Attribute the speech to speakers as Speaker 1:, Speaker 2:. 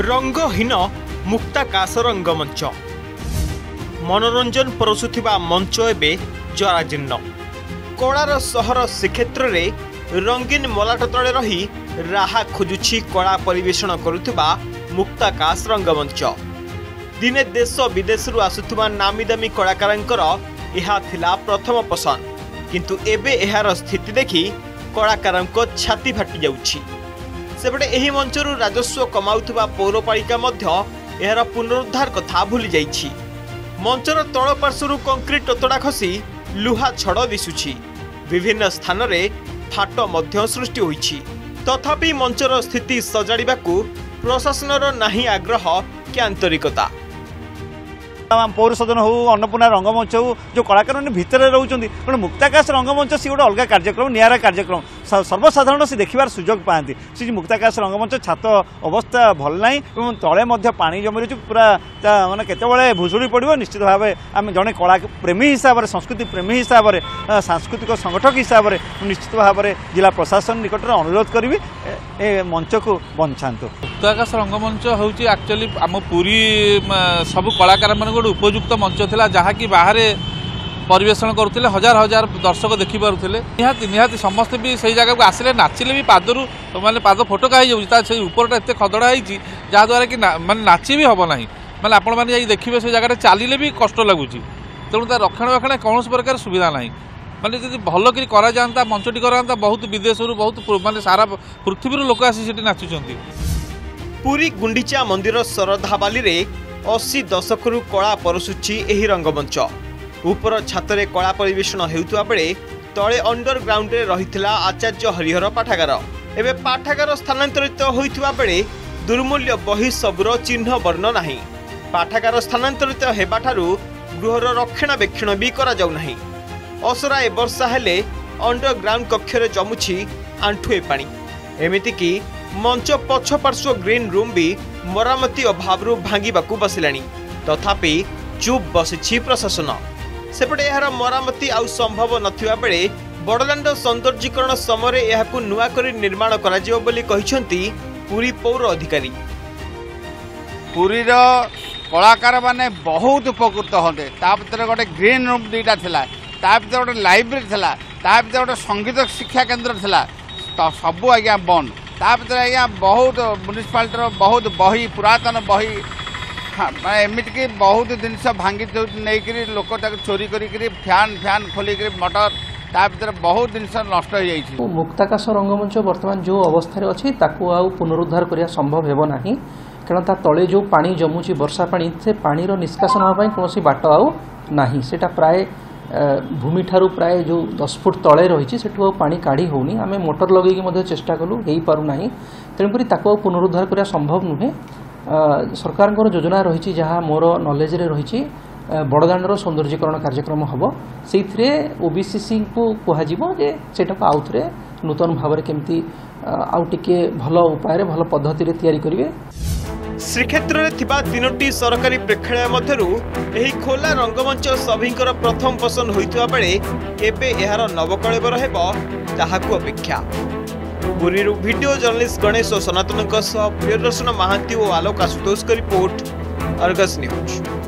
Speaker 1: रंगहीन मुक्ताकाश रंगमंच मनोरंजन परोसुथिबा मंच एबे जराजीर्ण कलार सहर श्रीक्षेत्र में रंगीन मलाट तले रही राहा खोजुछि कला परिवेषण करुथिबा मुक्ताकाश रंगमंच दिने देश विदेश आसुथिबा नामी दामी कलाकारांकर एहा थिला प्रथम पसंद किंतु एबे एहार स्थिति देखि कलाकारांको छाती फाटी जाउछि। सेपटे एही मंचरू राजस्व कमाउथिबा पौरपालिका मध्य एहार पुनरुद्धार कथा भूली जाइछि। मंचर तल पार्श्वरू कंक्रीट टोतड़ा खसी लुहा छड़ दिशुछि। विभिन्न स्थान रे फाट मध्य सृष्टि होइछि। तथापि मंचर स्थिति सजाड़िबाकू प्रशासनर नाही आग्रह कि आंतरिकता।
Speaker 2: पौर सदन हो अन्नपूर्णा रंगमंच हो जो कलाकार भितर रोचे तेणु मुक्ताकाश रंगमंच सी गोटे अलग कार्यक्रम निरा कार्यक्रम सर्वसाधारण से देखार सुजोग पाती सी मुक्ताकाश रंगमंच छात अवस्था भल ना तले पानी जमी रही पूरा मानने केतबे भुशुड़ी पड़ो निश्चित भाव आम जड़े कला प्रेमी हिसाब से संस्कृति प्रेमी हिसाब से सांस्कृतिक संगठक हिसाब से निश्चित भाव में जिला प्रशासन निकट में अनुरोध करी मंच को बंचातु।
Speaker 3: मुक्ताकाश रंगमंच हूँ एक्चुअली आम पूरी सब कलाकार मान उपयुक्त मंच था जहाँकि बाहर परिवेषण करुले हजार हजार दर्शक देखिपे निहाती समस्ते भी सही जगह को आसिले नाचिले भी पादरू माने पाद फोटका हो उपरटा एत खदड़ा होती जहाद्वारा कि माने नाची भी हम ना माने आपण मैंने देखिए से जगह चलिए भी कष्ट लगुच तेणु तार रक्षणाबेक्षण कौन प्रकार सुविधा ना माने जब भल करा जाता मंचटी कराता बहुत विदेश बहुत माने सारा पृथ्वी लोक आसी नाचुंट।
Speaker 1: पुरी गुंडीचा मंदिर शरधाबाली रे 80 दशकरू कला परसुची एही रंगमंच ऊपर छातरे कला परिवेषण हेउतुवा बेले तले अंडरग्राउंड रे रहिथिला आचार्य हरिहर पाठागार एबे पाठागार स्थानांतरित होइतुवा बेले दुर्मूल्य बही सबुर चिन्ह वर्ण नाही। पाठागार स्थानांतरित हेबाठारू गृहर रक्षणाबेक्षण भी करा जाउ नाही। असरा ए वर्षा हेले अंडरग्राउंड कक्षरे जमुछि आंठुए पानी एमिति कि मंच पछ पार्श्व ग्रीन रूम भी मरामती अभाव भांगिबाकू बसिलानी तथापि चुप बसिछि प्रशासन। सेपटे एहार मरामती आउ संभव नथिबा बेले बड़दाण्ड सौंदर्यीकरण समय एहाकू नुआ करी निर्माण कराजियो बोली कहिसंती पुरी पौर अधिकारी।
Speaker 4: पुरीर कलाकार माने बहुत उपकृत होते भर गोटे ग्रीन रूम दुईटा थिला भर गोटे लाइब्रेरी थिला भर गोटे संगीत शिक्षा केन्द्र थिला सबू आज्ञा बंद भर आज्ञा बहुत म्युनिसिपालिटी बहुत बही पुरातन बही एमती बहुत जिनस भांगी नहीं लोक चोरी कर फैन फैन खोलिक मटर भर बहुत जिनस नष्ट हो जाइए।
Speaker 5: मुक्ताकाश रंगमंच वर्तमान जो अवस्था अच्छी पुनरुद्धार करने संभव हेब नहीं कारण ता तले जो पानी जमुची वर्षा पानी से पानीर निष्कासन होगा कौन बाट आउ नहीं सेटा प्राय भूमि ठारू प्राय जो 10 फुट तले रही सेठू पानी काढ़ी होनी आम मोटर लगे चेष्टा कलु हो पारना तेणुक पुनरुद्धार करने संभव नुहे। सरकार योजना रही जहाँ मोर नॉलेज रे रही बड़दाण्डर सौंदर्यीकरण कार्यक्रम हम से ओबीसीसी को कहुटा आउ थे नूतन भाव में केमती आउ टिके भल उपाय भल पद्धति तैयारी करेंगे।
Speaker 1: श्रीक्षेत्र में थिबा 3टी सरकारी प्रेक्षालय मध्यरु एही खोला रंगमंच सभींकर प्रथम पसंद होइतुवा बेले एबे एहार नवकळेबर हेबो ताहाकू अपेक्षा। पुरीरू वीडियो जर्नलिस्ट गणेश और सनातनक सह प्रियदर्शन महांती और आलोक आशुतोष का रिपोर्ट अर्गस न्यूज।